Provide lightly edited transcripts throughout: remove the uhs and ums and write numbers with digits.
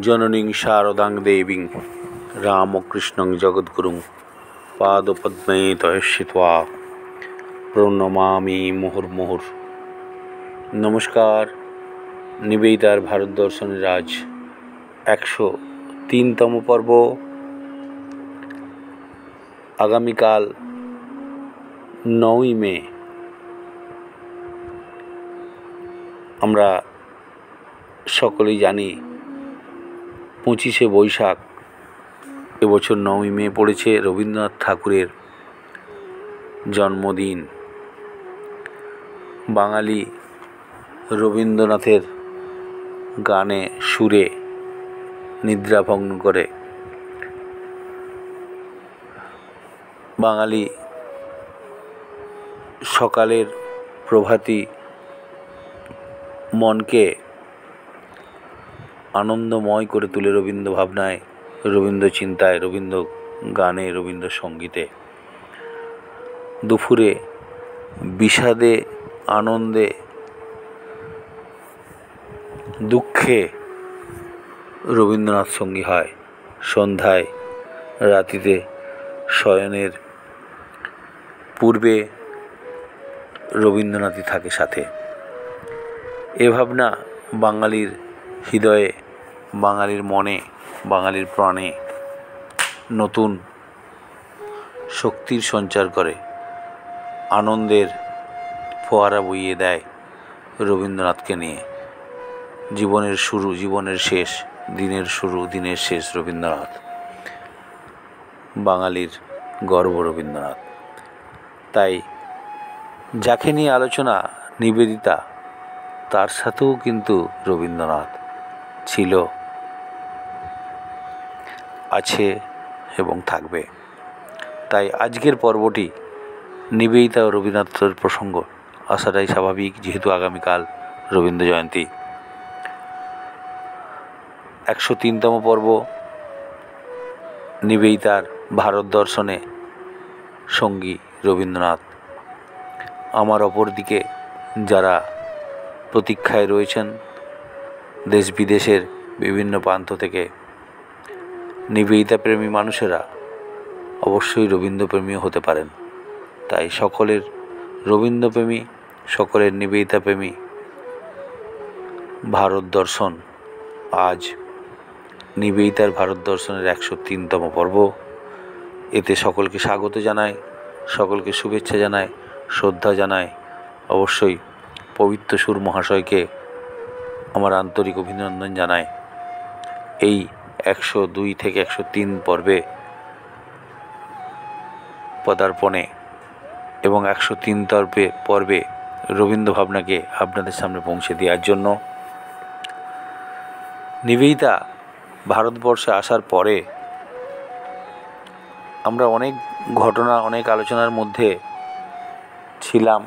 জননীং শারদাং দেবীং রামকৃষ্ণং জগদ্গুরুং পাদপদ্মে তয়স্যিত্বা প্রণমামি মুহুর্মুহুর। নমস্কার। নিবেদিতার ভারত দর্শনের আজ 103তম পর্ব। আগামীকাল 9ই মে আমরা সকলেই জানি 25শে বৈশাখ এবছর 9ই মে পড়েছে রবীন্দ্রনাথ ঠাকুরের জন্মদিন। বাঙালি রবীন্দ্রনাথের গানে সুরে নিদ্রাভঙ্গ করে বাঙালি সকালের প্রভাতী মনকে আনন্দময় করে তুলে রবীন্দ্র ভাবনায়, রবীন্দ্র চিন্তায়, রবীন্দ্র গানে, রবীন্দ্র সঙ্গীতে। দুপুরে বিষাদে, আনন্দে, দুঃখে রবীন্দ্রনাথ সঙ্গী হয়। সন্ধ্যায়, রাতিতে, শয়নের পূর্বে রবীন্দ্রনাথই থাকে সাথে। এ ভাবনা বাঙালির হৃদয়ে, বাঙালির মনে, বাঙালির প্রাণে নতুন শক্তির সঞ্চার করে, আনন্দের ফোয়ারা বইয়ে দেয় রবীন্দ্রনাথকে নিয়ে। জীবনের শুরু, জীবনের শেষ, দিনের শুরু, দিনের শেষ রবীন্দ্রনাথ। বাঙালির গর্ব রবীন্দ্রনাথ। তাই যাকে নিয়ে আলোচনা নিবেদিতা, তার সাথেও কিন্তু রবীন্দ্রনাথ ছিল, আছে এবং থাকবে। তাই আজকের পর্বটি নিবেদিতা ও রবীন্দ্রনাথের প্রসঙ্গ আসাটাই স্বাভাবিক, যেহেতু আগামীকাল রবীন্দ্র জয়ন্তী। 103তম পর্ব নিবেদিতার ভারত দর্শনে সঙ্গী রবীন্দ্রনাথ। আমার অপর দিকে যারা প্রতীক্ষায় রয়েছেন দেশ বিদেশের বিভিন্ন প্রান্ত থেকে, নিবেদিতা প্রেমী মানুষেরা অবশ্যই রবীন্দ্রপ্রেমীও হতে পারেন। তাই সকলের রবীন্দ্রপ্রেমী, সকলের নিবেদিতা প্রেমী ভারত দর্শন, আজ নিবেদিতার ভারত দর্শনের 103তম পর্ব। এতে সকলকে স্বাগত জানাই, সকলকে শুভেচ্ছা জানাই, শ্রদ্ধা জানাই। অবশ্যই পবিত্র সুর মহাশয়কে আমার আন্তরিক অভিনন্দন জানাই। এই 102 থেকে 103 পর্বে পদার্পণে এবং 103 পর্বে রবীন্দ্র ভাবনাকে আপনাদের সামনে পৌঁছে দেওয়ার জন্য। নিবেদিতা ভারতবর্ষে আসার পরে আমরা অনেক ঘটনা, অনেক আলোচনার মধ্যে ছিলাম।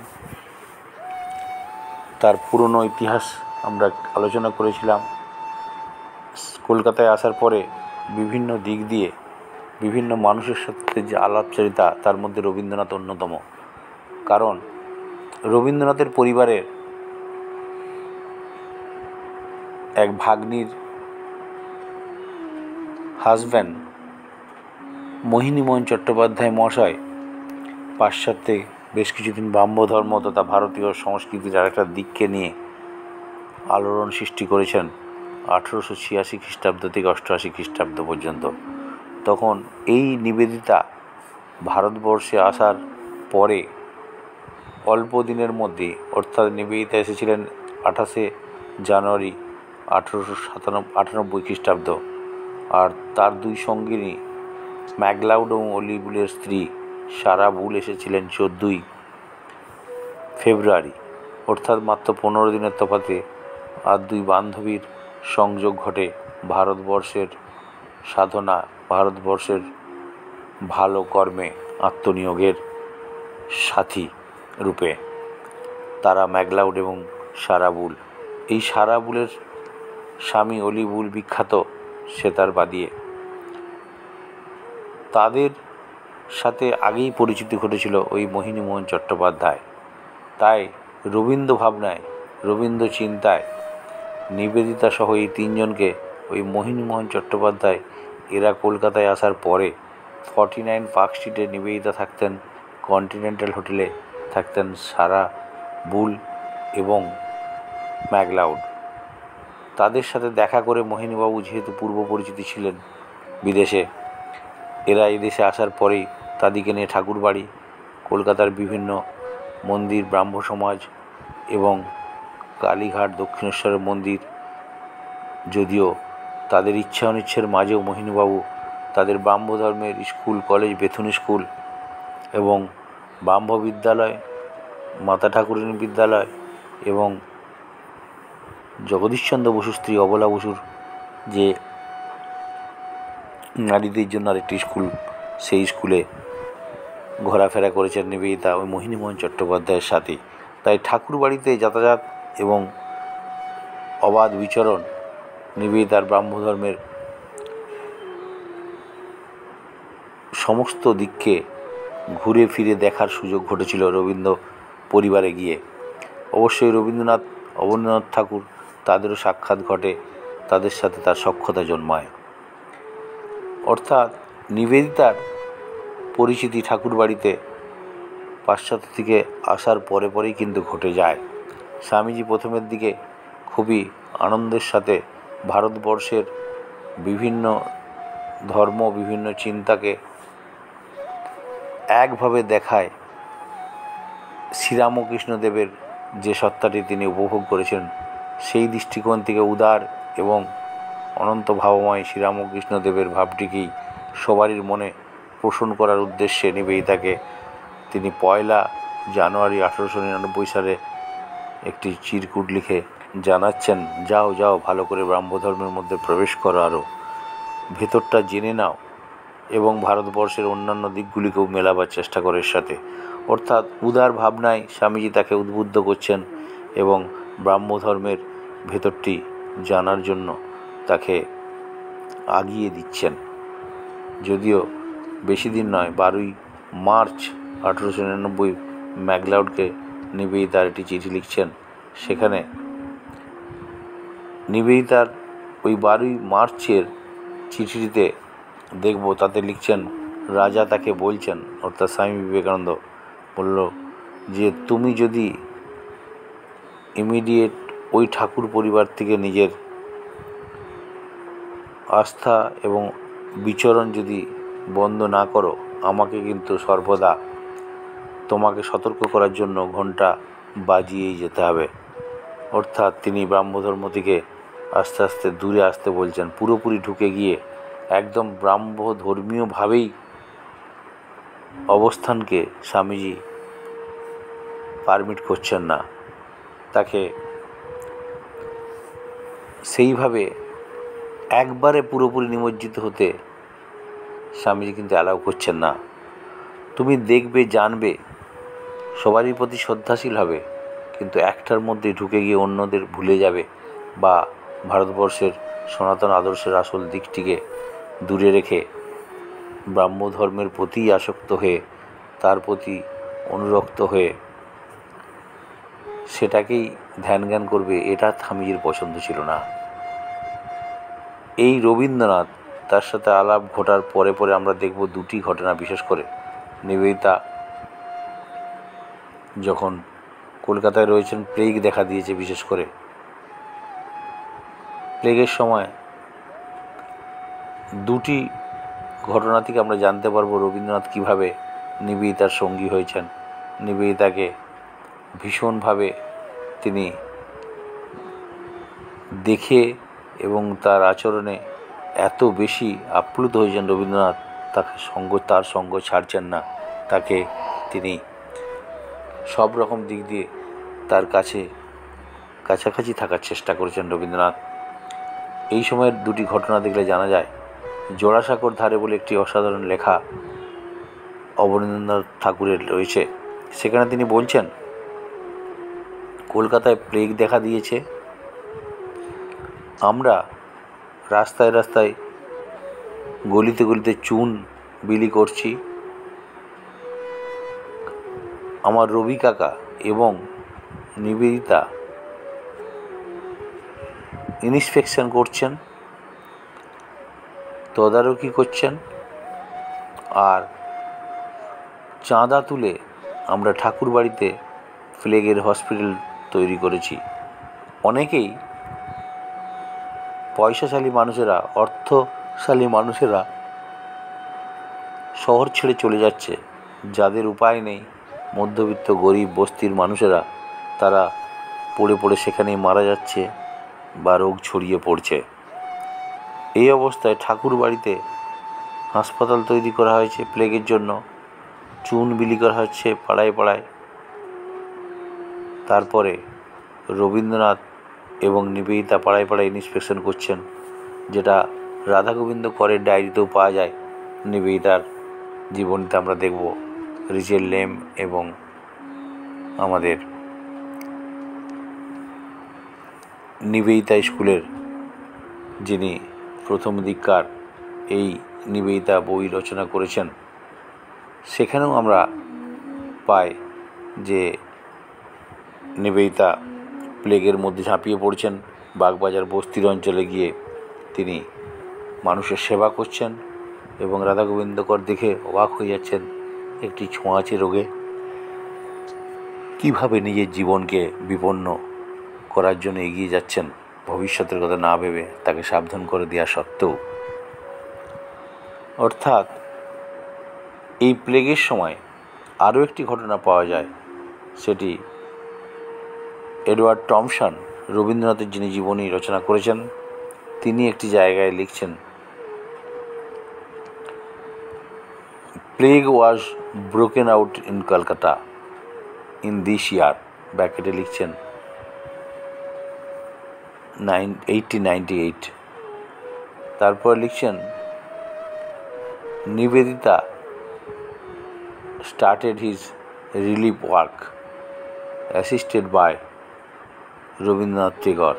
তার পুরনো ইতিহাস আমরা আলোচনা করেছিলাম। কলকাতায় আসার পরে বিভিন্ন দিক দিয়ে বিভিন্ন মানুষের সাথে যে আলাপচারিতা, তার মধ্যে রবীন্দ্রনাথ অন্যতম। কারণ রবীন্দ্রনাথের পরিবারের এক ভাগ্নির হাজব্যান্ড মোহিনীমোহন চট্টোপাধ্যায় মহাশয় পাশ্চাত্যে বেশ কিছুদিন ব্রাহ্ম ধর্ম তথা ভারতীয় সংস্কৃতির আরেকটা দিককে নিয়ে আলোড়ন সৃষ্টি করেছেন 1886 খ্রিস্টাব্দ থেকে 88 খ্রিস্টাব্দ পর্যন্ত। তখন এই নিবেদিতা ভারতবর্ষে আসার পরে অল্প দিনের মধ্যে, অর্থাৎ নিবেদিতা এসেছিলেন 28শে জানুয়ারি 1898 খ্রিস্টাব্দ, আর তার দুই সঙ্গিনী ম্যাকলাউড এবং অলি বুলের স্ত্রী সারা বুল এসেছিলেন 14ই ফেব্রুয়ারি, অর্থাৎ মাত্র 15 দিনের তফাতে। আর দুই বান্ধবীর সংযোগ ঘটে ভারতবর্ষের সাধনা, ভারতবর্ষের ভালো কর্মে আত্মনিয়োগের সাথী রূপে। তারা ম্যাকলাউড এবং সারা বুল। এই সারা বুলের স্বামী অলি বুল বিখ্যাত সেতার বাদিয়ে। তাদের সাথে আগেই পরিচিতি ঘটেছিল ওই মোহিনীমোহন চট্টোপাধ্যায়। তাই রবীন্দ্র ভাবনায়, রবীন্দ্র চিন্তায় নিবেদিতা সহ এই তিনজনকে ওই মোহিনীমোহন চট্টোপাধ্যায় এরা কলকাতায় আসার পরে 49 পার্ক স্ট্রিটে নিবেদিতা থাকতেন, কন্টিনেন্টাল হোটেলে থাকতেন সারা বুল এবং ম্যাকলাউড। তাদের সাথে দেখা করে মোহিনীবাবু যেহেতু পূর্ব পরিচিতি ছিলেন বিদেশে, এরা এদেশে আসার পরেই তাদেরকে নিয়ে ঠাকুরবাড়ি, কলকাতার বিভিন্ন মন্দির, ব্রাহ্ম সমাজ এবং কালীঘাট, দক্ষিণেশ্বরের মন্দির, যদিও তাদের ইচ্ছা অনিচ্ছের মাঝেও মোহিনীবাবু তাদের ব্রাহ্ম ধর্মের স্কুল, কলেজ, বেথুন স্কুল এবং ব্রাহ্ম বিদ্যালয়, মাতা ঠাকুরানী বিদ্যালয় এবং জগদীশচন্দ্র বসুর স্ত্রী অবলা বসুর যে নারীদের জন্য আরেকটি স্কুল, সেই স্কুলে ঘোরাফেরা করেছেন নিবেদিতা ওই মোহিনীমোহন চট্টোপাধ্যায়ের সাথে। তাই ঠাকুরবাড়িতে যাতায়াত এবং অবাধ বিচরণ নিবেদিতার ব্রাহ্মধর্মের সমস্ত দিককে ঘুরে ফিরে দেখার সুযোগ ঘটেছিল রবীন্দ্র পরিবারে গিয়ে। অবশ্যই অবনীন্দ্রনাথ ঠাকুর তাদেরও সাক্ষাৎ ঘটে, তাদের সাথে তার সখ্যতা জন্মায়। অর্থাৎ নিবেদিতার পরিচিতি ঠাকুরবাড়িতে পাশ্চাত্য থেকে আসার পরে পরেই কিন্তু ঘটে যায়। স্বামীজি প্রথমের দিকে খুবই আনন্দের সাথে ভারতবর্ষের বিভিন্ন ধর্ম, বিভিন্ন চিন্তাকে একভাবে দেখায় শ্রীরামকৃষ্ণদেবের যে সত্তাটি তিনি উপভোগ করেছেন, সেই দৃষ্টিকোণ থেকে উদার এবং অনন্ত ভাবময় শ্রীরামকৃষ্ণদেবের ভাবটিকেই সবারই মনে পোষণ করার উদ্দেশ্যে নিবেদিতাকে তিনি 1 জানুয়ারি 1899 সালে একটি চিরকুট লিখে জানাচ্ছেন, যাও যাও ভালো করে ব্রাহ্মধর্মের মধ্যে প্রবেশ করো, আরও ভেতরটা জেনে নাও এবং ভারতবর্ষের অন্যান্য দিকগুলিকেও মেলাবার চেষ্টা করে এর সাথে। অর্থাৎ উদার ভাবনায় স্বামীজি তাকে উদ্বুদ্ধ করছেন এবং ব্রাহ্মধর্মের ভেতরটি জানার জন্য তাকে আগিয়ে দিচ্ছেন। যদিও বেশি দিন নয়, 12 মার্চ 1899 ম্যাকলাউডকে নিবেদিতার একটি চিঠি লিখছেন। সেখানে নিবেদিতার ওই 12 মার্চের চিঠিটিতে দেখব তাতে লিখছেন, রাজা তাকে বলছেন, অর্থাৎ স্বামী বিবেকানন্দ বলল যে তুমি যদি ইমিডিয়েট ওই ঠাকুর পরিবার থেকে নিজের আস্থা এবং বিচরণ যদি বন্ধ না করো, আমাকে কিন্তু সর্বদা তোমাকে সতর্ক করার জন্য ঘণ্টা বাজিয়েই যেতে হবে। অর্থাৎ তিনি ব্রাহ্মধর্ম থেকে আস্তে আস্তে দূরে আসতে বলছেন। পুরোপুরি ঢুকে গিয়ে একদম ব্রাহ্মধর্মীয়ভাবেই অবস্থানকে স্বামীজি পারমিট করছেন না, তাকে সেইভাবে একবারে পুরোপুরি নিমজ্জিত হতে স্বামীজি কিন্তু অ্যালাউ করছেন না। তুমি দেখবে, জানবে, সবারই প্রতি শ্রদ্ধাশীল হবে, কিন্তু একটার মধ্যে ঢুকে গিয়ে অন্যদের ভুলে যাবে বা ভারতবর্ষের সনাতন আদর্শের আসল দিকটিকে দূরে রেখে ব্রাহ্মধর্মের প্রতি আসক্ত হয়ে তার প্রতি অনুরক্ত হয়ে সেটাকেই ধ্যান জ্ঞান করবে, এটা স্বামীজির পছন্দ ছিল না। এই রবীন্দ্রনাথ তার সাথে আলাপ ঘটার পরে পরে আমরা দেখব দুটি ঘটনা। বিশেষ করে নিবেদিতা যখন কলকাতায় রয়েছেন, প্লেগ দেখা দিয়েছে। বিশেষ করে প্লেগের সময় দুটি ঘটনা থেকে আমরা জানতে পারবো রবীন্দ্রনাথ কীভাবে নিবেদিতার সঙ্গী হয়েছেন। নিবেদিতাকে ভীষণভাবে তিনি দেখে এবং তার আচরণে এত বেশি আপ্লুত হয়েছেন রবীন্দ্রনাথ, তার সঙ্গ ছাড়ছেন না। তাকে তিনি সব রকম দিক দিয়ে তার কাছাকাছি থাকার চেষ্টা করেছেন রবীন্দ্রনাথ। এই সময়ের দুটি ঘটনা দেখলে জানা যায়। জোড়াসাঁকোর ধারে বলে একটি অসাধারণ লেখা অবনীন্দ্রনাথ ঠাকুরের রয়েছে। সেখানে তিনি বলছেন, কলকাতায় প্লেগ দেখা দিয়েছে, আমরা রাস্তায় রাস্তায় গলিতে গলিতে চুন বিলি করছি। আমার রবি কাকা এবং নিবেদিতা ইন্সপেকশন করছেন তদারকি করছেন। আর চাঁদা তুলে আমরা ঠাকুর বাড়িতে প্লেগের হসপিটাল তৈরি করেছি। অনেকেই পয়সাশালী মানুষেরা, অর্থশালী মানুষেরা শহর ছেড়ে চলে যাচ্ছে। যাদের উপায় নেই, মধ্যবিত্ত গরিব বস্তির মানুষেরা, তারা পড়ে পড়ে সেখানেই মারা যাচ্ছে বা রোগ ছড়িয়ে পড়ছে। এই অবস্থায় ঠাকুর বাড়িতে হাসপাতাল তৈরি করা হয়েছে প্লেগের জন্য। চুন বিলি করা হচ্ছে পাড়ায় পাড়ায়। তারপরে রবীন্দ্রনাথ এবং নিবেদিতা পাড়ায় পাড়ায় ইন্সপেকশন করছেন, যেটা রাধা গোবিন্দ করের ডায়েরিতেও পাওয়া যায়। নিবেদিতার জীবনীতে আমরা দেখব রিচেল লেম এবং আমাদের নিবেদিতা স্কুলের যিনি প্রথম দিককার এই নিবেদিতা বই রচনা করেছেন, সেখানেও আমরা পাই যে নিবেদিতা প্লেগের মধ্যে ঝাঁপিয়ে পড়ছেন। বাগবাজার বস্তির অঞ্চলে গিয়ে তিনি মানুষের সেবা করছেন এবং রাধা গোবিন্দ কর দেখে অবাক হয়ে যাচ্ছেন একটি ছোঁয়াচে রোগে কীভাবে নিজের জীবনকে বিপন্ন করার জন্য এগিয়ে যাচ্ছেন, ভবিষ্যতের কথা না ভেবে তাকে সাবধান করে দেওয়া সত্ত্বেও। অর্থাৎ এই প্লেগের সময় আরও একটি ঘটনা পাওয়া যায়, সেটি এডওয়ার্ড টমসন, রবীন্দ্রনাথের যিনি জীবনী রচনা করেছেন, তিনি একটি জায়গায় লিখছেন, plague was broken out in Kolkata in this year, ব্র্যাকেটে লিখছেন 1898। তারপর লিখছেন, Nivedita started his relief work assisted by Rabindranath Tagore.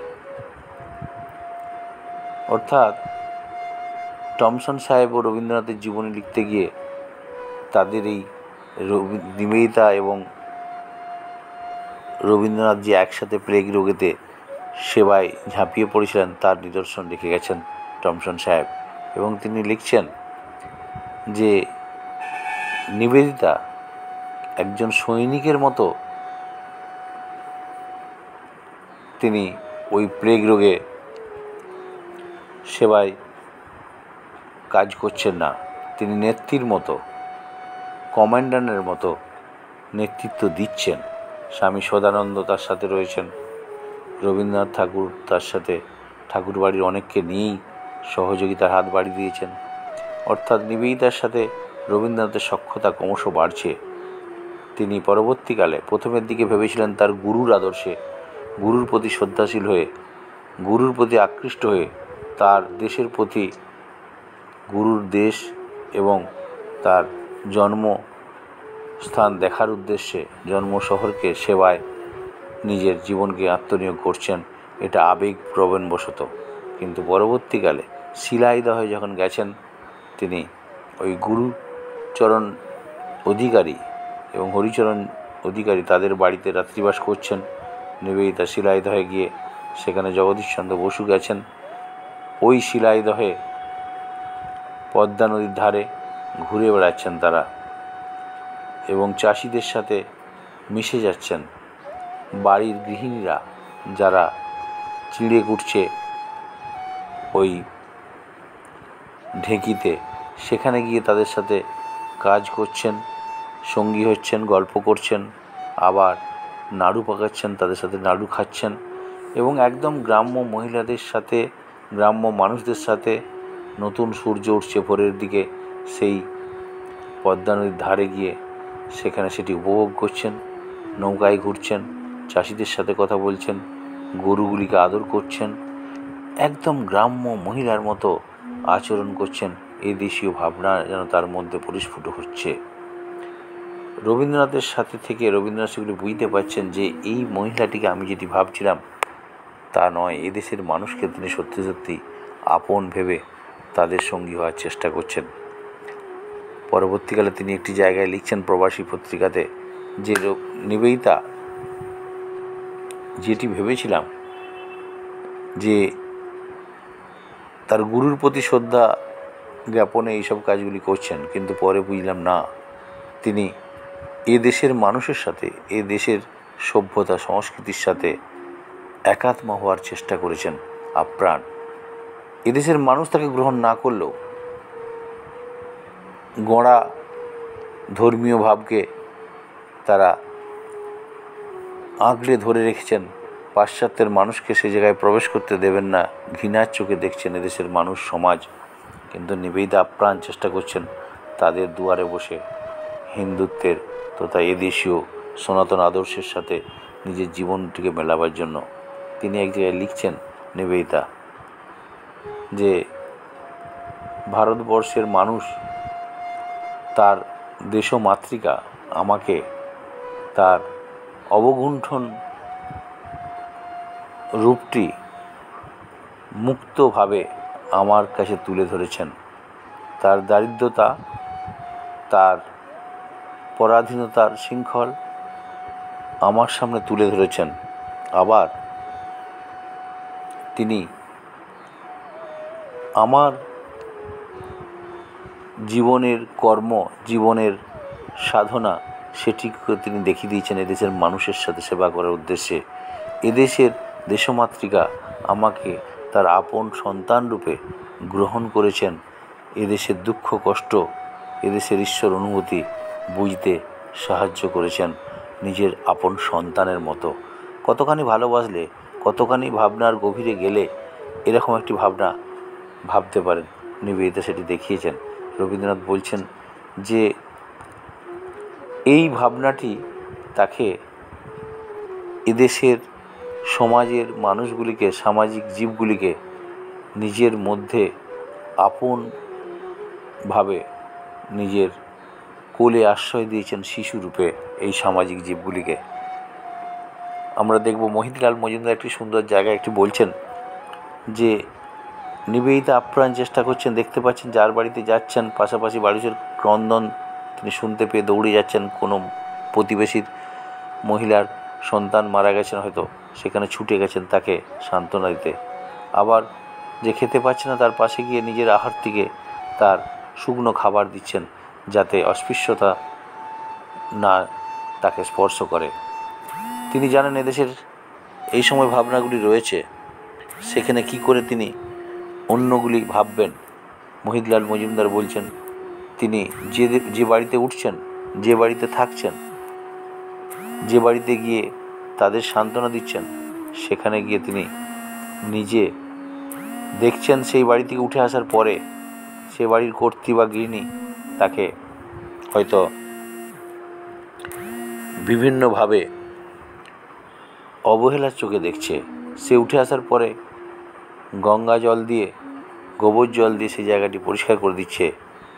অর্থাৎ টমসন সাহেব ও রবীন্দ্রনাথের জীবনী লিখতে গিয়ে তাদের এই নিবেদিতা এবং রবীন্দ্রনাথ যে একসাথে প্লেগ রোগেতে সেবায় ঝাঁপিয়ে পড়েছিলেন তার নিদর্শন রেখে গেছেন টমসন সাহেব। এবং তিনি লিখছেন যে নিবেদিতা একজন সৈনিকের মতো তিনি ওই প্লেগ রোগে সেবায় কাজ করছেন না, তিনি নেত্রীর মতো, কমান্ডারের মতো নেতৃত্ব দিচ্ছেন। স্বামী সদানন্দ তার সাথে রয়েছেন, রবীন্দ্রনাথ ঠাকুর তার সাথে ঠাকুর বাড়ির অনেককে নিয়েই সহযোগিতার হাত বাড়িয়ে দিয়েছেন। অর্থাৎ নিবেদিতার সাথে রবীন্দ্রনাথের সখ্যতা ক্রমশ বাড়ছে। তিনি পরবর্তীকালে প্রথমের দিকে ভেবেছিলেন তার গুরুর আদর্শে, গুরুর প্রতি শ্রদ্ধাশীল হয়ে, গুরুর প্রতি আকৃষ্ট হয়ে তার দেশের প্রতি, গুরুর দেশ এবং তার জন্মস্থান দেখার উদ্দেশ্যে জন্ম শহরকে সেবায় নিজের জীবনকে আত্মনিয়োগ করছেন, এটা আবেগপ্রবণবশত। কিন্তু পরবর্তীকালে শিলাইদহে যখন গেছেন, তিনি ওই গুরুচরণ অধিকারী এবং হরিচরণ অধিকারী তাদের বাড়িতে রাত্রিবাস করছেন। নিবেদিতা শিলাইদহে গিয়ে সেখানে জগদীশচন্দ্র বসু গেছেন। ওই শিলাইদহে পদ্মা নদীর ধারে ঘুরে বেড়াচ্ছেন তারা এবং চাষিদের সাথে মিশে যাচ্ছেন। বাড়ির গৃহিণীরা যারা চিঁড়ে কুটছে ওই ঢেঁকিতে, সেখানে গিয়ে তাদের সাথে কাজ করছেন, সঙ্গী হচ্ছেন, গল্প করছেন, আবার নাড়ু পাকাচ্ছেন, তাদের সাথে নাড়ু খাচ্ছেন এবং একদম গ্রাম্য মহিলাদের সাথে, গ্রাম্য মানুষদের সাথে নতুন সূর্য উঠছে ভোরের দিকে সেই পদ্মা নদীর ধারে গিয়ে সেখানে সেটি উপভোগ করছেন, নৌকায় ঘুরছেন, চাষিদের সাথে কথা বলছেন, গরুগুলিকে আদর করছেন, একদম গ্রাম্য মহিলার মতো আচরণ করছেন। এই দেশীয় ভাবনা যেন তার মধ্যে পরিস্ফুট হচ্ছে। রবীন্দ্রনাথের সাথে থেকে রবীন্দ্রনাথ সেগুলি বুঝতে পারছেন যে এই মহিলাটিকে আমি যেটি ভাবছিলাম তা নয়, এদেশের মানুষকে তিনি সত্যি সত্যি আপন ভেবে তাদের সঙ্গী হওয়ার চেষ্টা করছেন। পরবর্তীকালে তিনি একটি জায়গায় লিখছেন প্রবাসী পত্রিকাতে যে নিবেদিতা যেটি ভেবেছিলাম যে তার গুরুর প্রতি শ্রদ্ধা জ্ঞাপনে এইসব কাজগুলি করছেন, কিন্তু পরে বুঝলাম না, তিনি এ দেশের মানুষের সাথে, এ দেশের সভ্যতা সংস্কৃতির সাথে একাত্ম হওয়ার চেষ্টা করেছেন আপ্রাণ। এদেশের মানুষ তাকে গ্রহণ না করলেও গড়া ধর্মীয় ভাবকে তারা আঁকড়ে ধরে রেখেছেন। পাশ্চাত্যের মানুষকে সে জায়গায় প্রবেশ করতে দেবেন না, ঘৃণার চোখে দেখছেন এদেশের মানুষ সমাজ। কিন্তু নিবেদিতা আপ্রাণ চেষ্টা করছেন তাদের দুয়ারে বসে হিন্দুত্বের তথা এদেশীয় সনাতন আদর্শের সাথে নিজের জীবনটিকে মেলাবার জন্য। তিনি এক জায়গায় লিখছেন নিবেদিতা যে ভারতবর্ষের মানুষ, তার দেশমাতৃকা আমাকে তার অবগুণ্ঠন রূপটি মুক্তভাবে আমার কাছে তুলে ধরেছেন। তার দারিদ্রতা, তার পরাধীনতার শৃঙ্খল আমার সামনে তুলে ধরেছেন। আবার তিনি আমার জীবনের কর্ম, জীবনের সাধনা, সেটিকে তিনি দেখিয়ে দিয়েছেন এদেশের মানুষের সাথে সেবা করার উদ্দেশ্যে। এদেশের দেশমাতৃকা আমাকে তার আপন সন্তান রূপে গ্রহণ করেছেন। এদেশের দুঃখ কষ্ট, এদেশের ঈশ্বর অনুভূতি বুঝতে সাহায্য করেছেন নিজের আপন সন্তানের মতো। কতখানি ভালোবাসলে, কতখানি ভাবনার গভীরে গেলে এরকম একটি ভাবনা ভাবতে পারেন, নিবেদিতা সেটি দেখিয়েছেন। রবীন্দ্রনাথ বলছেন যে এই ভাবনাটি তাকে এদেশের সমাজের মানুষগুলিকে, সামাজিক জীবগুলিকে নিজের মধ্যে আপনভাবে নিজের কোলে আশ্রয় দিয়েছেন শিশুরূপে এই সামাজিক জীবগুলিকে। আমরা দেখব মহিতলাল মজুমদার একটি সুন্দর জায়গায় একটি বলছেন যে নিবেদিতা আপ্রাণ চেষ্টা করছেন, দেখতে পাচ্ছেন যার বাড়িতে যাচ্ছেন পাশাপাশি বাড়ির ক্রন্দন তিনি শুনতে পেয়ে দৌড়ে যাচ্ছেন। কোনো প্রতিবেশীর মহিলার সন্তান মারা গেছেন, হয়তো সেখানে ছুটে গেছেন তাকে সান্ত্বনা দিতে। আবার যে খেতে পাচ্ছে না তার পাশে গিয়ে নিজের আহার থেকে তার শুকনো খাবার দিচ্ছেন, যাতে অস্পৃশ্যতা না তাকে স্পর্শ করে। তিনি জানেন এদেশের এই সময় ভাবনাগুলি রয়েছে, সেখানে কি করে তিনি অন্যগুলি ভাববেন। মহিতলাল মজুমদার বলছেন তিনি যে বাড়িতে উঠছেন, যে বাড়িতে থাকছেন, যে বাড়িতে গিয়ে তাদের সান্ত্বনা দিচ্ছেন, সেখানে গিয়ে তিনি নিজে দেখছেন সেই বাড়ি থেকে উঠে আসার পরে সে বাড়ির কর্ত্রী বা গৃহিণী তাকে হয়তো বিভিন্নভাবে অবহেলার চোখে দেখছে। সে উঠে আসার পরে গঙ্গা জল দিয়ে, গোবর জল দিয়ে সেই জায়গাটি পরিষ্কার করে দিচ্ছে।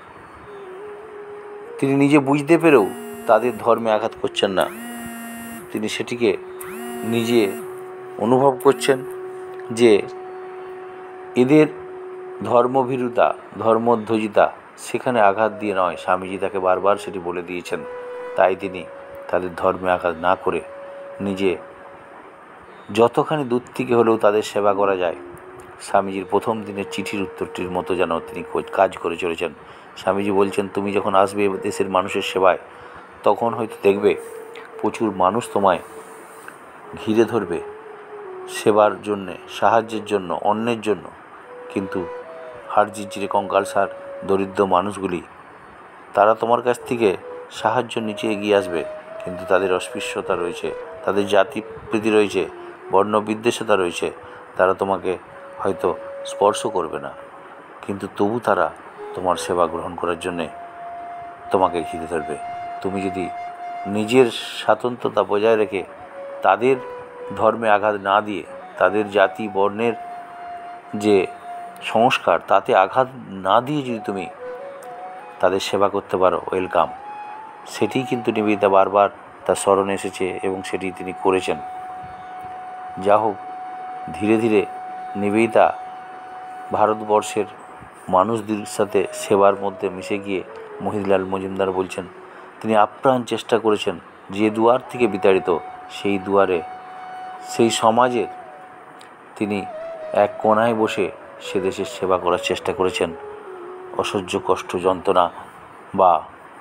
তিনি নিজে বুঝতে পেরেও তাদের ধর্মে আঘাত করছেন না, তিনি সেটিকে নিজে অনুভব করছেন যে এদের ধর্মভীরুতা, ধর্মধ্বজিতা সেখানে আঘাত দিয়ে নয়। স্বামীজি তাকে বারবার সেটি বলে দিয়েছেন। তাই তিনি তাদের ধর্মে আঘাত না করে নিজে যতখানি দূর থেকে হলেও তাদের সেবা করা যায়, স্বামীজির প্রথম দিনের চিঠির উত্তরটির মতো যেন তিনি কাজ করে চলেছেন। স্বামীজি বলছেন, তুমি যখন আসবে দেশের মানুষের সেবায়, তখন হয়তো দেখবে প্রচুর মানুষ তোমায় ঘিরে ধরবে সেবার জন্যে, সাহায্যের জন্য, অন্যের জন্য। কিন্তু হাড় জিরজিরে কঙ্কালসার দরিদ্র মানুষগুলি, তারা তোমার কাছ থেকে সাহায্য নিচে এগিয়ে আসবে, কিন্তু তাদের অস্পৃশ্যতা রয়েছে, তাদের জাতিপ্রীতি রয়েছে, বর্ণবিদ্বেষতা রয়েছে। তারা তোমাকে হয়তো স্পর্শ করবে না, কিন্তু তবু তারা তোমার সেবা গ্রহণ করার জন্যে তোমাকে ঘিরে ধরবে। তুমি যদি নিজের স্বাতন্ত্র্যতা বজায় রেখে তাদের ধর্মে আঘাত না দিয়ে, তাদের জাতি বর্ণের যে সংস্কার তাতে আঘাত না দিয়ে যদি তুমি তাদের সেবা করতে পারো, ওয়েলকাম। সেটিই কিন্তু নিবেদিতা বারবার তার স্মরণে এসেছে এবং সেটি তিনি করেছেন। যা হোক, ধীরে ধীরে নিবেদিতা ভারতবর্ষের মানুষদের সাথে সেবার মধ্যে মিশে গিয়ে, মহিতলাল মজুমদার বলছেন, তিনি আপ্রাণ চেষ্টা করেছেন যে দুয়ার থেকে বিতাড়িত সেই দুয়ারে, সেই সমাজের তিনি এক কোণায় বসে সে দেশের সেবা করার চেষ্টা করেছেন। অসহ্য কষ্ট যন্ত্রণা বা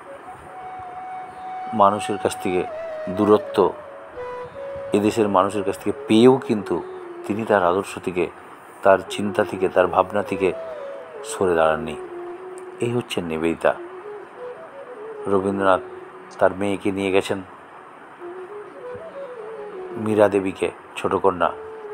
মানুষের কাছ থেকে দূরত্ব এদেশের মানুষের কাছ থেকে পেয়েও কিন্তু তিনি তার আদর্শ থেকে, তার চিন্তা থেকে, তার ভাবনা থেকে সরে দাঁড়াননি। এই হচ্ছেন নিবেদিতা। রবীন্দ্রনাথ তার মেয়েকে নিয়ে গেছেন, মীরা দেবীকে, ছোট কন্যা,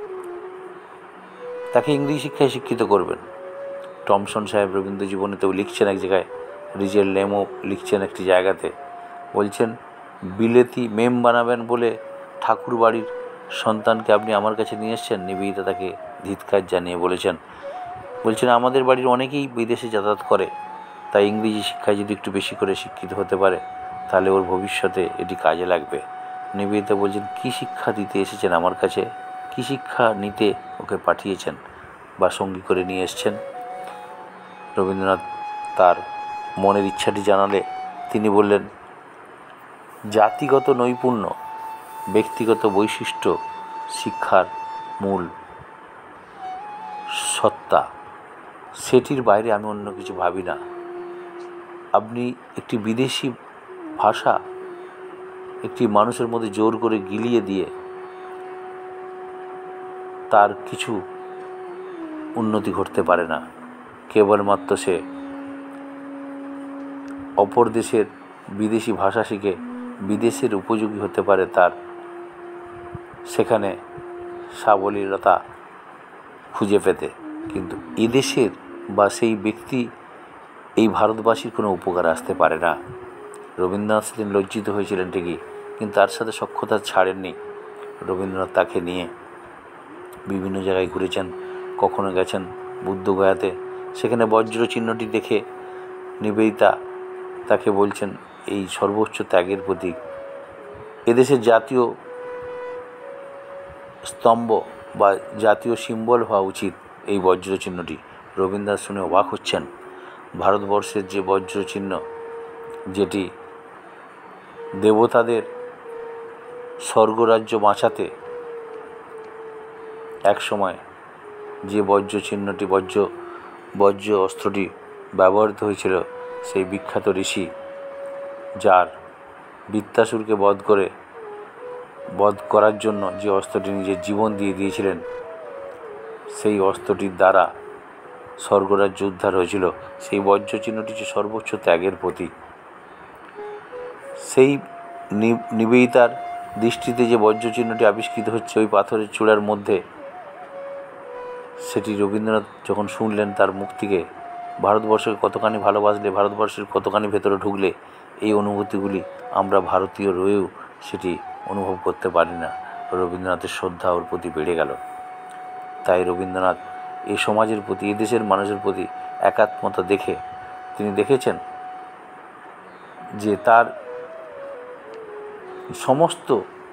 তাকে ইংরেজি শিক্ষায় শিক্ষিত করবেন। টমসন সাহেব রবীন্দ্র জীবনীতেও লিখছেন এক জায়গায়, রিচেল লেমও লিখছেন একটি জায়গাতে, বলছেন বিলেতি মেম বানাবেন বলে ঠাকুর বাড়ির সন্তানকে আপনি আমার কাছে নিয়ে এসছেন। নিবেদিতা তাকে ধিৎকার জানিয়ে বলছেন আমাদের বাড়ির অনেকেই বিদেশে যাতায়াত করে, তাই ইংরেজি শিক্ষায় যদি একটু বেশি করে শিক্ষিত হতে পারে তাহলে ওর ভবিষ্যতে এটি কাজে লাগবে। নিবেদিতা বলছেন কী শিক্ষা দিতে এসেছেন আমার কাছে, কী শিক্ষা নিতে ওকে পাঠিয়েছেন বা সঙ্গী করে নিয়ে এসছেন। রবীন্দ্রনাথ তার মনের ইচ্ছাটি জানালে তিনি বললেন জাতিগত নৈপুণ্য, ব্যক্তিগত বৈশিষ্ট্য শিক্ষার মূল সত্তা, সেটির বাইরে আমি অন্য কিছু ভাবি না। আপনি একটি বিদেশি ভাষা একটি মানুষের মধ্যে জোর করে গিলিয়ে দিয়ে তার কিছু উন্নতি ঘটতে পারে না। কেবলমাত্র সে অপর দেশের বিদেশি ভাষা শিখে বিদেশের উপযোগী হতে পারে, তার সেখানে সাবলীলতা খুঁজে পেতে, কিন্তু এদেশের বা সেই ব্যক্তি এই ভারতবাসীর কোনো উপকার আসতে পারে না। রবীন্দ্রনাথ সেদিন লজ্জিত হয়েছিলেন ঠিকই, কিন্তু তার সাথে সখ্যতা ছাড়েননি। রবীন্দ্রনাথ তাকে নিয়ে বিভিন্ন জায়গায় ঘুরেছেন, কখনো গেছেন বুদ্ধগয়াতে, সেখানে বজ্র চিহ্নটি দেখে নিবেদিতা তাকে বলছেন এই সর্বোচ্চ ত্যাগের প্রতীক, এদেশের জাতীয় স্তম্ভ বা জাতীয় সিম্বল হওয়া উচিত এই বজ্র চিহ্নটি। রবীন্দ্রনাথ শুনে অবাক হচ্ছেন, ভারতবর্ষের যে বজ্র চিহ্ন, যেটি দেবতাদের স্বর্গরাজ্য বাঁচাতে এক সময় যে বজ্র চিহ্নটি, বজ্র অস্ত্রটি ব্যবহৃত হয়েছিল, সেই বিখ্যাত ঋষি যার বৃত্তাসুরকে বধ করার জন্য যে অস্ত্রটি নিজের জীবন দিয়ে দিয়েছিলেন, সেই অস্ত্রটির দ্বারা স্বর্গরাজ্য উদ্ধার হয়েছিল। সেই বজ্র চিহ্নটি হচ্ছে সর্বোচ্চ ত্যাগের প্রতীক। সেই নিবেদিতার দৃষ্টিতে যে বজ্র চিহ্নটি আবিষ্কৃত হচ্ছে ওই পাথরের চূড়ার মধ্যে, সেটি রবীন্দ্রনাথ যখন শুনলেন তার মুখ থেকে, ভারতবর্ষকে কতখানি ভালোবাসলে, ভারতবর্ষের কতখানি ভেতরে ঢুকলে এই অনুভূতিগুলি আমরা ভারতীয় রয়েও সেটি অনুভব করতে পারি না। রবীন্দ্রনাথের শ্রদ্ধা ওর প্রতি বেড়ে গেল। তাই রবীন্দ্রনাথ এই সমাজের প্রতি, এই দেশের মানুষের প্রতি একাত্মতা দেখে তিনি দেখেছেন যে তার সমস্ত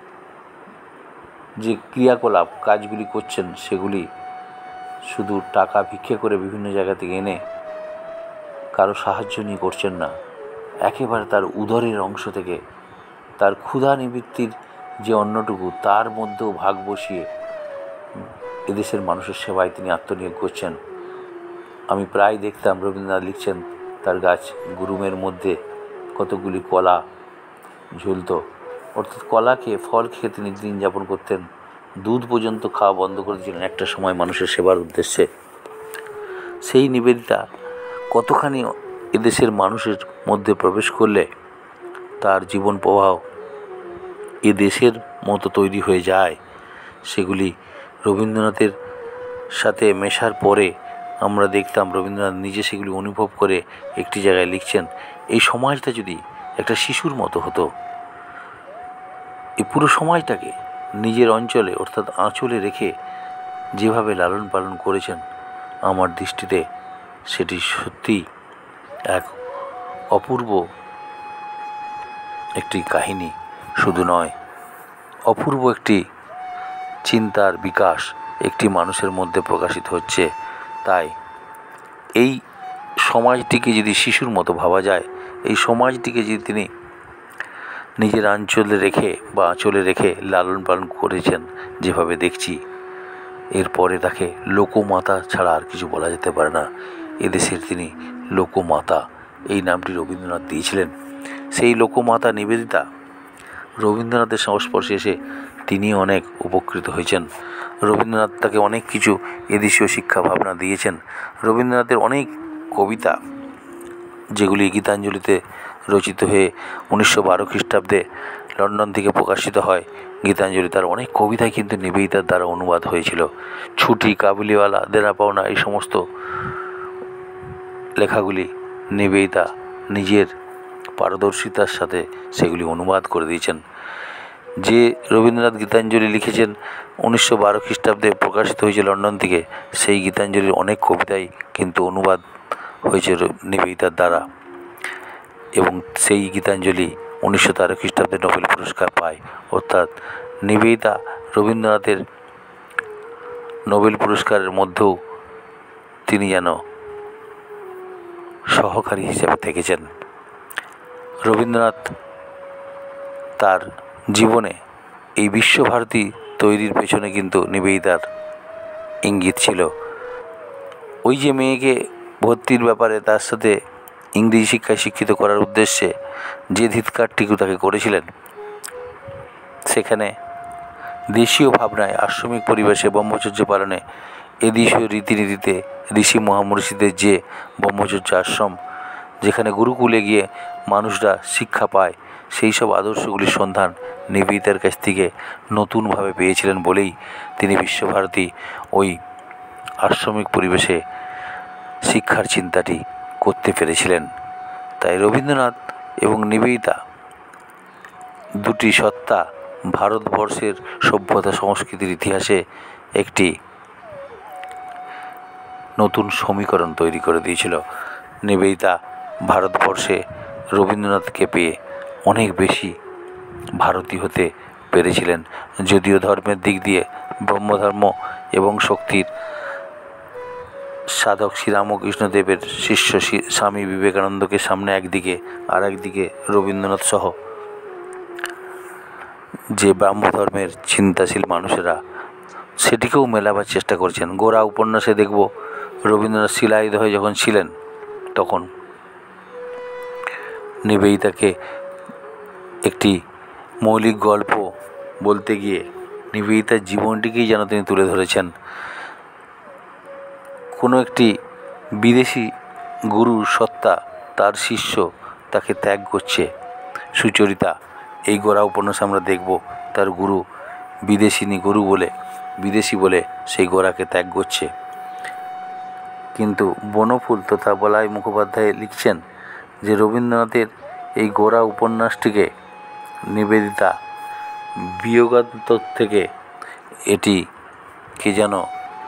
যে ক্রিয়াকলাপ, কাজগুলি করছেন, সেগুলি শুধু টাকা ভিক্ষে করে বিভিন্ন জায়গা থেকে এনে কারো সাহায্য নিয়ে করছেন না, একেবারে তার উদরের অংশ থেকে, তার ক্ষুধা নিবৃত্তির যে অন্নটুকু তার মধ্যেও ভাগ বসিয়ে এদেশের মানুষের সেবায় তিনি আত্মনিয়োগ করছেন। আমি প্রায় দেখতাম রবীন্দ্রনাথ লিখছেন তার গাছ গুরুমের মধ্যে কতগুলি কলা ঝুলত, অর্থাৎ কলা খেয়ে, ফল খেয়ে তিনি দিন যাপন করতেন। দুধ পর্যন্ত খাওয়া বন্ধ করে দিয়েছিলেন একটা সময় মানুষের সেবার উদ্দেশ্যে। সেই নিবেদিতা কতখানি এদেশের মানুষের মধ্যে প্রবেশ করলে তার জীবন প্রবাহ এ দেশের মতো তৈরি হয়ে যায়, সেগুলি রবীন্দ্রনাথের সাথে মেশার পরে আমরা দেখতাম রবীন্দ্রনাথ নিজে সেগুলি অনুভব করে একটি জায়গায় লিখছেন, এই সমাজটা যদি একটা শিশুর মতো হতো, এই পুরো সমাজটাকে নিজের অঞ্চলে অর্থাৎ আঁচলে রেখে যেভাবে লালন পালন করেছেন, আমার দৃষ্টিতে সেটি সত্যিই এক অপূর্ব একটি কাহিনী শুধু নয়, অপূর্ব একটি চিন্তার বিকাশ একটি মানুষের মধ্যে প্রকাশিত হচ্ছে। তাই এই সমাজটিকে যদি শিশুর মতো ভাবা যায়, এই সমাজটিকে যদি তিনি নিজের আঁচলে রেখে লালন পালন করেছেন যেভাবে দেখছি, এরপরে তাকে লোকমাতা ছাড়া আর কিছু বলা যেতে পারে না। এদেশের তিনি লোকমাতা এই নামটি রবীন্দ্রনাথ দিয়েছিলেন। সেই লোকমাতা নিবেদিতা রবীন্দ্রনাথের সংস্পর্শে এসে তিনি অনেক উপকৃত হয়েছেন। রবীন্দ্রনাথ তাকে অনেক কিছু এদেশীয় শিক্ষা ভাবনা দিয়েছেন। রবীন্দ্রনাথের অনেক কবিতা, যেগুলি গীতাঞ্জলিতে রচিত হয়ে 1912 খ্রিস্টাব্দে লন্ডন থেকে প্রকাশিত হয়। গীতাঞ্জলি, তার অনেক কবিতাই কিন্তু নিবেদিতার দ্বারা অনুবাদ হয়েছিল। ছুটি, কাবুলিওয়ালা, দেনা পাওনা, এই সমস্ত লেখাগুলি নিবেদিতা নিজের পারদর্শিতার সাথে সেগুলি অনুবাদ করে দিয়েছেন। যে রবীন্দ্রনাথ গীতাঞ্জলি লিখেছেন 1912 খ্রিস্টাব্দে প্রকাশিত হয়েছে লন্ডন থেকে, সেই গীতাঞ্জলির অনেক কবিতাই কিন্তু অনুবাদ হয়েছে নিবেদিতার দ্বারা, এবং সেই গীতাঞ্জলি 1913 খ্রিস্টাব্দে নোবেল পুরস্কার পায়। অর্থাৎ নিবেদিতা রবীন্দ্রনাথের নোবেল পুরস্কারের মধ্যেও তিনি যেন সহকারী হিসেবে থেকেছেন। রবীন্দ্রনাথ তার জীবনে এই বিশ্বভারতী তৈরির পেছনে কিন্তু নিবেদিতার ইঙ্গিত ছিল। ওই যে মেয়েকে ভর্তির ব্যাপারে তার সাথে ইংরেজি শিক্ষায় শিক্ষিত করার উদ্দেশ্যে যে ধিৎকারটিকে তাকে করেছিলেন, সেখানে দেশীয় ভাবনায়, আশ্রমিক পরিবেশে ব্রহ্মচর্য পালনে, এদেশীয় রীতিনীতিতে ঋষি মহামনীষীদের যে ব্রহ্মচর্য আশ্রম, যেখানে গুরুকুলে গিয়ে মানুষরা শিক্ষা পায়, সেই সব আদর্শগুলির সন্ধান নিবেদিতার কাছ থেকে নতুনভাবে পেয়েছিলেন বলেই তিনি বিশ্বভারতী ওই আশ্রমিক পরিবেশে শিক্ষার চিন্তাটি করতে পেরেছিলেন। তাই রবীন্দ্রনাথ এবং নিবেদিতা দুটি সত্তা ভারতবর্ষের সভ্যতা সংস্কৃতির ইতিহাসে একটি নতুন সমীকরণ তৈরি করে দিয়েছিল। নিবেদিতা ভারতবর্ষে রবীন্দ্রনাথকে পেয়ে অনেক বেশি ভারতীয় হতে পেরেছিলেন। যদিও ধর্মের দিক দিয়ে ব্রহ্মধর্ম এবং শক্তির সাধক শ্রীরামকৃষ্ণদেবের শিষ্য স্বামী বিবেকানন্দকে সামনে একদিকে, আর একদিকে রবীন্দ্রনাথ সহ যে ব্রাহ্মধর্মের চিন্তাশীল মানুষেরা সেটিকেও মেলাবার চেষ্টা করছেন। গোরা উপন্যাসে দেখব রবীন্দ্রনাথ শিলায়িত হয়ে যখন ছিলেন, তখন নিবেদিতাকে একটি মৌলিক গল্প বলতে গিয়ে নিবেদিতার জীবনটিকেই যেন তিনি তুলে ধরেছেন। কোনো একটি বিদেশি গুরুর সত্তা, তার শিষ্য তাকে ত্যাগ করছে। সুচরিতা এই গোরা উপন্যাসে আমরা দেখব তার গুরু বিদেশি বলে সেই গোরাকে ত্যাগ করছে। কিন্তু বনফুল তথা বলাই মুখোপাধ্যায় লিখছেন যে রবীন্দ্রনাথের এই গোরা উপন্যাসটিকে নিবেদিতা বিয়োগান্তর থেকে এটিকে যেন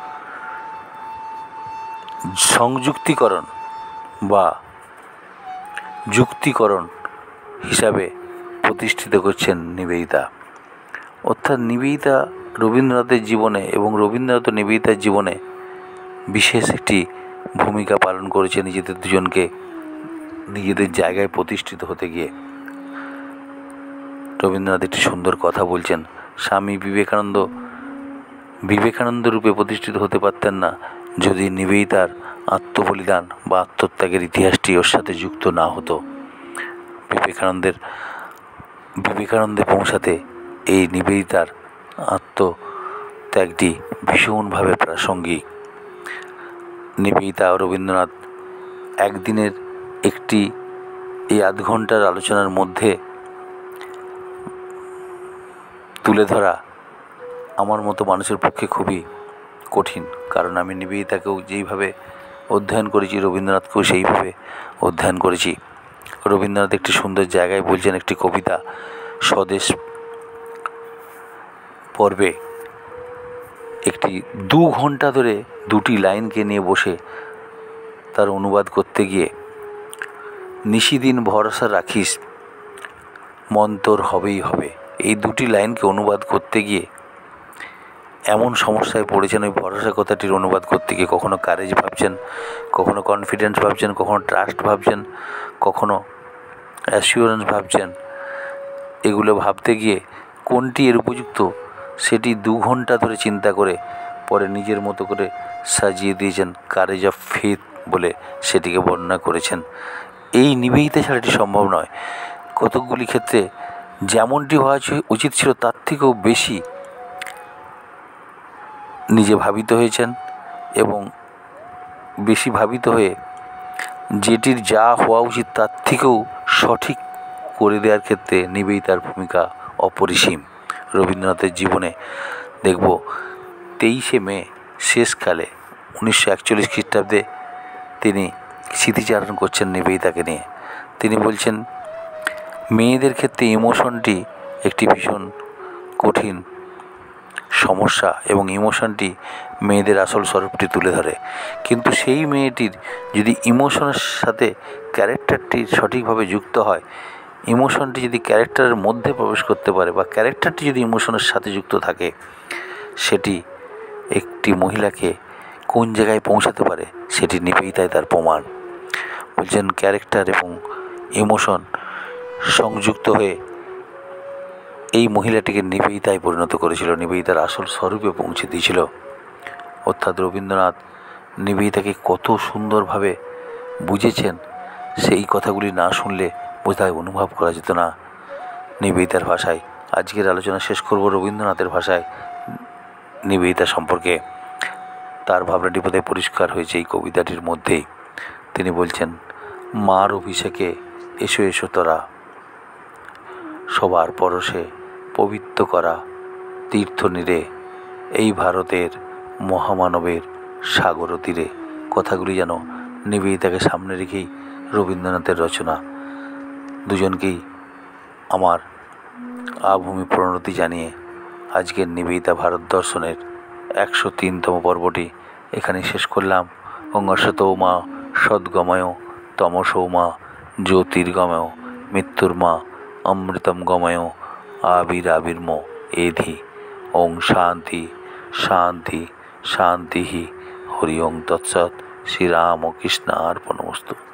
সংযুক্তিকরণ বা যুক্তিকরণ হিসাবে প্রতিষ্ঠিত করছেন নিবেদিতা। অর্থাৎ নিবেদিতা রবীন্দ্রনাথের জীবনে এবং রবীন্দ্রনাথ নিবেদিতার জীবনে বিশেষ একটি ভূমিকা পালন করেছে, নিজেদের দুজনকে নিজেদের জায়গায় প্রতিষ্ঠিত হতে গিয়ে। রবীন্দ্রনাথ একটি সুন্দর কথা বলছেন, স্বামী বিবেকানন্দ রূপে প্রতিষ্ঠিত হতে পারতেন না যদি নিবেদিতার আত্মবলিদান বা আত্মত্যাগের ইতিহাসটি ওর সাথে যুক্ত না হতো। বিবেকানন্দে পৌঁছাতে এই নিবেদিতার আত্মত্যাগটি ভীষণভাবে প্রাসঙ্গিক। নিবেদিতা ও রবীন্দ্রনাথ একদিনের একটি এই আধ ঘন্টার আলোচনার মধ্যে তুলে ধরা আমার মতো মানুষের পক্ষে খুবই কঠিন, কারণ আমি নিবেদিতাকেও যেইভাবে অধ্যয়ন করেছি, রবীন্দ্রনাথকেও সেইভাবে অধ্যয়ন করেছি। রবীন্দ্রনাথ একটি সুন্দর জায়গায় বলছেন, একটি কবিতা স্বদেশ পর্বে একটি 2 ঘন্টা ধরে দুটি লাইনকে নিয়ে বসে তার অনুবাদ করতে গিয়ে, নিশিদিন ভরসা রাখিস মন তোর হবেই হবে, এই দুটি লাইনকে অনুবাদ করতে গিয়ে এমন সমস্যায় পড়েছেন। ওই ভরসা কথাটির অনুবাদ করতে গিয়ে কখনো কারেজ ভাবছেন, কখনো কনফিডেন্স ভাবছেন, কখনো ট্রাস্ট ভাবছেন, কখনো অ্যাসিওরেন্স ভাবছেন। এগুলো ভাবতে গিয়ে কোনটি এর উপযুক্ত সেটি 2 ঘন্টা ধরে চিন্তা করে পরে নিজের মতো করে সাজিয়ে দিয়েছেন কারেজ অফ ফেথ বলে সেটিকে বর্ণনা করেছেন। এই নিবেদিতা ছাড়া এটি সম্ভব নয়। কতকগুলি ক্ষেত্রে যেমনটি হওয়া উচিত ছিল তার থেকেও বেশি নিজে ভাবিত হয়েছেন এবং বেশি ভাবিত হয়ে যেটির যা হওয়া উচিত তার থেকেও সঠিক করে দেওয়ার ক্ষেত্রে নিবেদিতার ভূমিকা অপরিসীম। রবীন্দ্রনাথের জীবনে দেখব 23শে মে শেষকালে 1941 খ্রিস্টাব্দে তিনি স্মৃতিচারণ করছেন নিবেদিতাকে নিয়ে। তিনি বলছেন, মেয়েদের ক্ষেত্রে ইমোশনটি একটি ভীষণ কঠিন সমস্যা এবং ইমোশনটি মেয়েদের আসল স্বরূপটি তুলে ধরে। কিন্তু সেই মেয়েটির যদি ইমোশনের সাথে ক্যারেক্টারটি সঠিকভাবে যুক্ত হয়, ইমোশনটি যদি ক্যারেক্টারের মধ্যে প্রবেশ করতে পারে বা ক্যারেক্টারটি যদি ইমোশনের সাথে যুক্ত থাকে, সেটি একটি মহিলাকে কোন জায়গায় পৌঁছাতে পারে সেটি নিবেদিতাই তার প্রমাণ। বলছেন ক্যারেক্টার এবং ইমোশন সংযুক্ত হয়ে এই মহিলাটিকে নিবেদিতায় পরিণত করেছিল, নিবেদিতার আসল স্বরূপে পৌঁছে দিয়েছিল। অর্থাৎ রবীন্দ্রনাথ নিবেদিতাকে কত সুন্দরভাবে বুঝেছেন, সেই কথাগুলি না শুনলে বোধহয় অনুভব করা যেত না। নিবেদিতার ভাষায় আজকের আলোচনা শেষ করব, রবীন্দ্রনাথের ভাষায় নিবেদিতা সম্পর্কে। তার ভাবনাটি বোধহয় পরিষ্কার হয়েছে এই কবিতাটির মধ্যেই। তিনি বলছেন, মার অভিষেকে এসো এসো তোরা, সবার পরশে পবিত্র করা তীর্থ নীরে, এই ভারতের মহামানবের সাগর তীরে। কথাগুলি যেন নিবেদিতাকে সামনে রেখেই রবীন্দ্রনাথের রচনা। দুজনকেই আমার আভূমি প্রণতি জানিয়ে আজকের নিবেদিতা ভারত দর্শনের 103তম পর্বটি এখানে শেষ করলাম। অঙ্গসতৌমা সদ্গময় তমসৌমা জ্যোতির্গময় মৃত্যুর মা অমৃতম গময় আবির্মো এধি। ওং শান্তি শান্তি শান্তি হরি ওং তৎসৎ। শ্রীরামকৃষ্ণ অর্পণমস্তু।